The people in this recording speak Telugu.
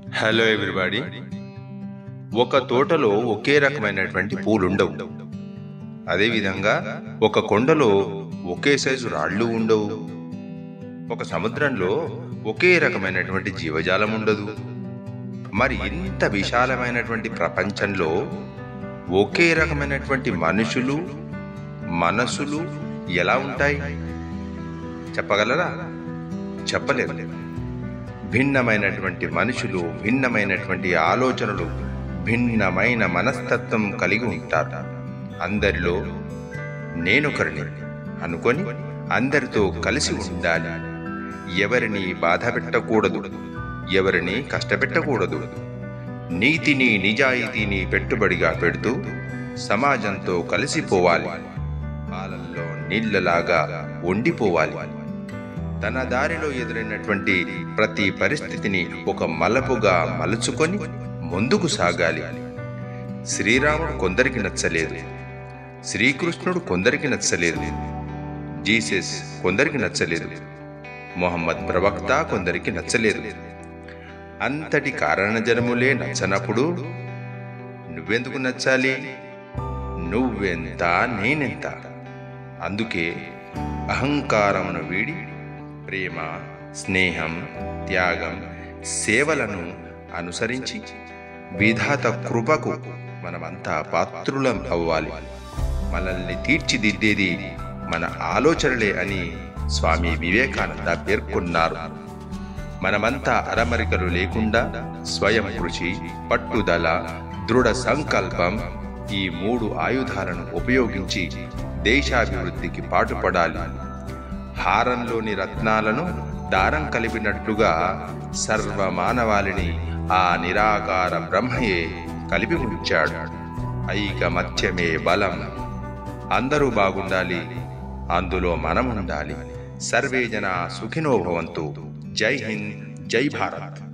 Hello everybody. ఒక తోటలో ఒకే రకమైనటువంటి పూలుండవు. అదేవిధంగా ఒక కొండలో ఒకే సైజు రాళ్ళు ఉండవు. ఒక సముద్రంలో ఒకే రకమైనటువంటి జీవజాలం ఉండదు. మరి ఇంత విశాలమైనటువంటి ప్రపంచంలో ఒకే రకమైనటువంటి మనుషులు, మనసులు ఎలా ఉంటాయి? చెప్పగలరా? చెప్పలేరు. భిన్నమైనటువంటి మనుషులు, భిన్నమైనటువంటి ఆలోచనలు, భిన్నమైన మనస్తత్వం కలిగి ఉంటారు. అందరిలో నేనొకరిని అనుకొని అందరితో కలిసి ఉండాలి. ఎవరిని బాధ పెట్టకూడదు, ఎవరిని కష్టపెట్టకూడదు. నీతిని, నిజాయితీని పెట్టుబడిగా పెడుతూ సమాజంతో కలిసిపోవాలి. పాలల్లో నీళ్లలాగా వండిపోవాలి. తన దారిలో ఎదురైనటువంటి ప్రతి పరిస్థితిని ఒక మలుపుగా మలుచుకొని ముందుకు సాగాలి. శ్రీరాముడు కొందరికి నచ్చలేదు, శ్రీకృష్ణుడు కొందరికి నచ్చలేదు, జీసస్ కొందరికి నచ్చలేదు, మొహమ్మద్ ప్రవక్త కొందరికి నచ్చలేదు. అంతటి కారణజనములే నచ్చనప్పుడు నువ్వెందుకు నచ్చాలి? నువ్వెంత, నేనెంత? అందుకే అహంకారమును వీడి ప్రేమ, స్నేహం, త్యాగం, సేవలను అనుసరించి విధాత కృపకు మనమంతా పాత్రులం అవ్వాలి. మనల్ని తీర్చిదిద్దేది మన ఆలోచనలే అని స్వామి వివేకానంద పేర్కొన్నారు. మనమంతా అరమరికలు లేకుండా స్వయం కృషి, పట్టుదల, దృఢ సంకల్పం, ఈ 3 ఆయుధాలను ఉపయోగించి దేశాభివృద్ధికి పాటుపడాలి. హారంలోని రత్నాలను దారం కలిపినట్లుగా సర్వమానవాళిని ఆ నిరాకార బ్రహ్మయే కలిపి ఉంచాడు. ఐకమత్యమే బలం. అందరూ బాగుండాలి, అందులో మనం ఉండాలి. సర్వే జనా సుఖినో భవంతు. జై హింద్, జై భారత్.